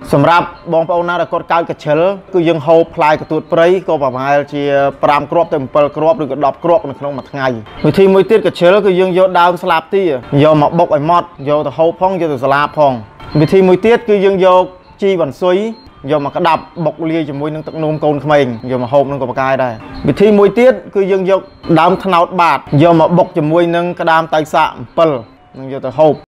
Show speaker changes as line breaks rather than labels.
សម្រាប់បងប្អូនណាដែលគាត់កើតកញ្ជិលគឺយើងហូបផ្លែកទួតព្រៃក៏ប្រហែលជា5គ្រាប់ទៅ7គ្រាប់ឬក៏10គ្រាប់នៅក្នុងមួយថ្ងៃវិធីមួយទៀតកញ្ជិលគឺយើងយកដើមស្លាបទាយកមកបុកឲ្យម៉ត់យកទៅហូបផងយកទៅសាឡាផងវិធីមួយទៀតគឺយើងយកជីវ៉ាន់ស៊ុយយកមកក្តាប់បុកលាយជាមួយនឹងទឹកនោមកូនក្មេងយកមកហូបនឹងក៏ប្រកាយដែរវិធីមួយទៀតគឺយើងយកដើមត្នោតបាតយកមកបុកជាមួយនឹងក្តាមតៃសាអំពិលនឹងយកទៅហូប